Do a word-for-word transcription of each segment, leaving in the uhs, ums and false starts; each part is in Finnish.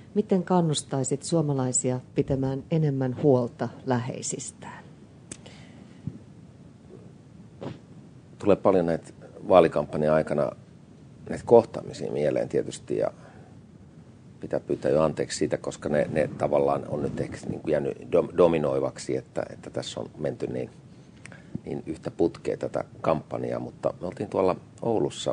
Miten kannustaisit suomalaisia pitämään enemmän huolta läheisistään? Tulee paljon näitä vaalikampanjan aikana näitä kohtaamisia mieleen tietysti ja pitää pyytää jo anteeksi siitä, koska ne, ne tavallaan on nyt ehkä niin kuin jäänyt dominoivaksi, että, että tässä on menty niin, niin yhtä putkea tätä kampanjaa, mutta me oltiin tuolla Oulussa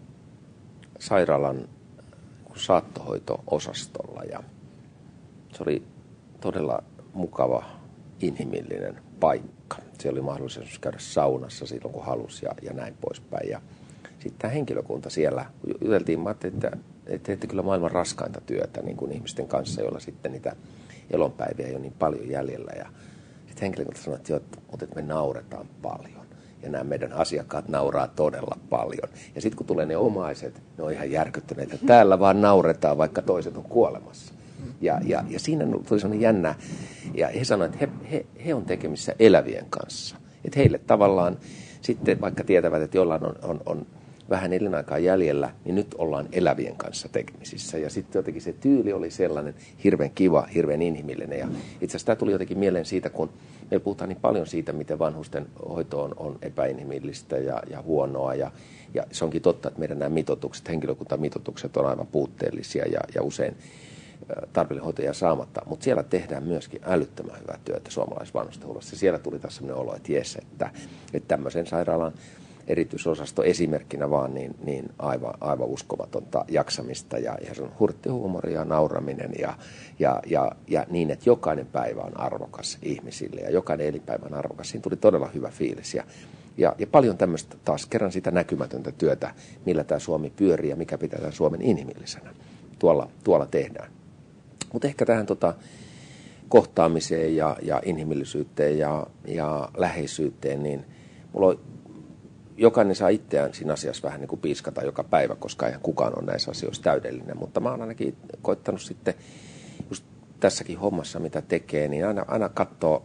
sairaalan saattohoito-osastolla ja se oli todella mukava, inhimillinen paikka. Se oli mahdollisuus käydä saunassa silloin, kun halusi ja, ja näin poispäin. Ja sitten tämä henkilökunta siellä, juteltiin, mä ajattelin, että, että teette kyllä maailman raskainta työtä niin kuin ihmisten kanssa, joilla sitten niitä elonpäiviä ei ole niin paljon jäljellä. Ja sitten henkilökunta sanoi, että, jo, että me nauretaan paljon. Ja nämä meidän asiakkaat nauraa todella paljon. Ja sitten kun tulee ne omaiset, ne on ihan järkyttyneitä. Täällä vaan nauretaan, vaikka toiset on kuolemassa. Ja, ja, ja siinä tuli sellainen jännä. Ja he sanoivat, että he, he, he on tekemissä elävien kanssa. Että heille tavallaan sitten, vaikka tietävät, että jollain on, on, on vähän elinaikaa jäljellä, niin nyt ollaan elävien kanssa tekemisissä. Ja sitten jotenkin se tyyli oli sellainen hirveän kiva, hirveän inhimillinen. Ja itse asiassa tämä tuli jotenkin mieleen siitä, kun me puhutaan niin paljon siitä, miten vanhusten hoito on, on epäinhimillistä ja, ja huonoa. Ja, ja se onkin totta, että meidän nämä mitoitukset, henkilökuntamitoitukset on aivan puutteellisia ja, ja usein tarpeellinen hoito jää saamatta. Mutta siellä tehdään myöskin älyttömän hyvää työtä suomalaisessa vanhustenhuollossa. Siellä tuli taas sellainen olo, että jes, että, että tämmöisen sairaalan erityisosasto esimerkkinä vaan niin, niin aivan, aivan uskomatonta jaksamista ja, ja se on hurtti huumori ja nauraminen ja, ja, ja, ja niin, että jokainen päivä on arvokas ihmisille ja jokainen elinpäivä on arvokas. Siinä tuli todella hyvä fiilis ja, ja, ja paljon tämmöistä taas kerran sitä näkymätöntä työtä, millä tämä Suomi pyörii ja mikä pitää tämän Suomen inhimillisenä. Tuolla, tuolla tehdään. Mutta ehkä tähän tota, kohtaamiseen ja, ja inhimillisyyteen ja, ja läheisyyteen, niin mulla on jokainen saa itseään siinä asiassa vähän niin kuin piiskata joka päivä, koska eihän kukaan ole näissä asioissa täydellinen. Mutta mä oon ainakin koittanut sitten just tässäkin hommassa, mitä tekee, niin aina, aina katsoo,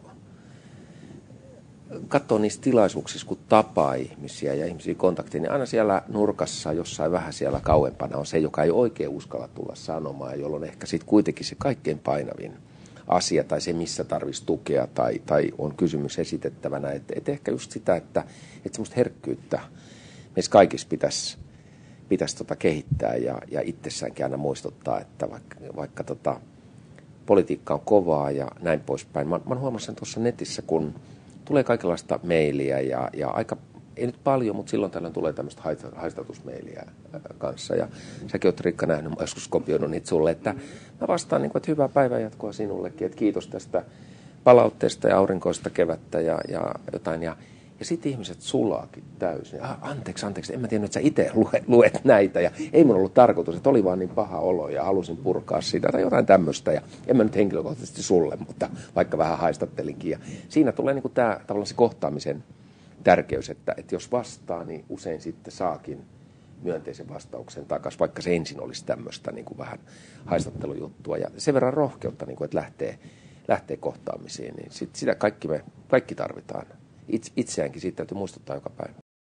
katsoo niissä tilaisuuksissa, kun tapaa ihmisiä ja ihmisiä kontakteja, niin aina siellä nurkassa, jossain vähän siellä kauempana on se, joka ei oikein uskalla tulla sanomaan, jolloin ehkä sitten kuitenkin se kaikkein painavin asia tai se, missä tarvitsisi tukea tai, tai on kysymys esitettävänä. Että et ehkä just sitä, että et semmoista herkkyyttä meissä kaikissa pitäisi pitäisi tota kehittää ja, ja itsessäänkin aina muistuttaa, että vaikka, vaikka tota, politiikka on kovaa ja näin poispäin. Mä, mä huomasin sen tuossa netissä, kun tulee kaikenlaista mailia ja, ja aika, ei nyt paljon, mutta silloin tällöin tulee tämmöistä haistatusmailia kanssa. Ja säkin oot, Riikka, nähnyt, mä joskus kopioinut niitä sulle, että mä vastaan, niin kuin, että hyvää päivänjatkoa sinullekin, että kiitos tästä palautteesta ja aurinkoista kevättä ja, ja jotain. Ja, ja sitten ihmiset sulaakin täysin. Ah, anteeksi, anteeksi, en mä tiennyt, että sä itse luet, luet näitä. Ja ei mun ollut tarkoitus, että oli vaan niin paha olo ja halusin purkaa sitä tai jotain tämmöistä. Ja en mä nyt henkilökohtaisesti sulle, mutta vaikka vähän haistattelinkin. Ja siinä tulee niin kuin tämä tavallaan se kohtaamisen tärkeys, että, että jos vastaa, niin usein sitten saakin myönteisen vastauksen takaisin, vaikka se ensin olisi tämmöistä niin kuin vähän haistattelujuttua. Ja sen verran rohkeutta, niin kuin, että lähtee, lähtee kohtaamisiin, niin sit sitä kaikki me kaikki tarvitaan. Itse, itseäänkin siitä täytyy muistuttaa joka päivä.